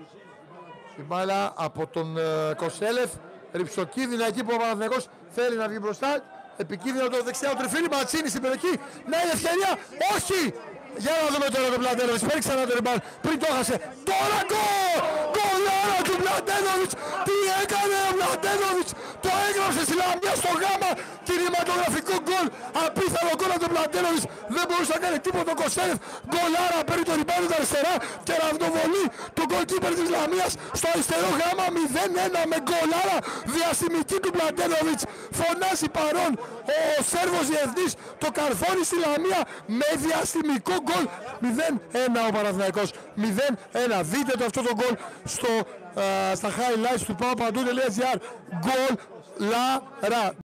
Η μπάλα από τον Κοσέλεφ. Ριψοκίνδυνα εκεί που ο Παναθηναϊκός θέλει να βγει μπροστά. Επικίνδυνο το δεξιά, ο Τριφίλη Ματσίνη στην περιοχή. Ναι, η ευκαιρία. Όχι! Για να δούμε τώρα τον Πλαντένοβιτς. Παίρνει ξανά το ριμπάν. Πριν το έχασε. Τώρα γκολ! Γκολάρα του Πλαντένοβιτς! Τι έκανε ο Πλαντένοβιτς! Το έγραψε στη Λαμία στο γάμα. Κινηματογραφικό γκολ. Απίθανο γκολ από τον Πλαντένοβιτς. Δεν μπορούσε να κάνει τίποτα ο Κοσέλεφ. Γκολάρα, παίρνει το ριμπάν του αριστερά και ραβδοβολεί του γκολκίπερ της Λαμίας στο αριστερό γάμα. 0-1 με γκολάρα διαστημική του Πλαντένοβιτς. Φωνάζει παρόν ο Σέρβος διεθνής, το καρφώνει στη Λαμία με διαστημικό γκολ. 0-1 ο Παναθηναϊκός. 0-1. Δείτε το αυτό το γκολ στα highlights του paopantou.gr. Γκολ λαρα.